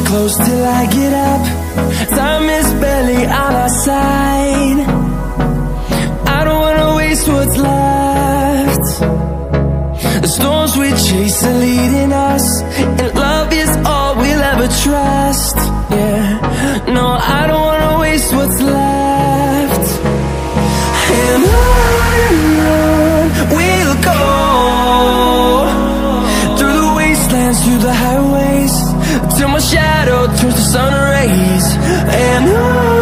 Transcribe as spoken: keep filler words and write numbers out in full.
close till I get up. Time is barely on our side. I don't wanna waste what's left. The storms we chase are leading us, and love is all we'll ever trust. Yeah, no, I don't wanna waste what's left. And on and on we'll go, through the wastelands, through the highways, till my shadow turns to sun rays. And on